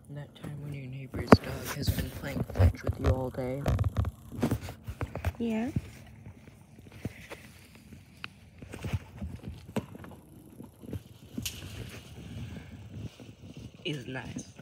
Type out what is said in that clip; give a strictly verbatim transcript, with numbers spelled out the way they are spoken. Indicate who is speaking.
Speaker 1: That time when your neighbor's dog has been playing fetch with you all day.
Speaker 2: Yeah.
Speaker 1: He's nice.